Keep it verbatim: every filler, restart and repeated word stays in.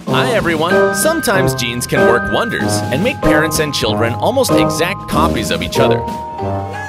Hi everyone! Sometimes genes can work wonders and make parents and children almost exact copies of each other.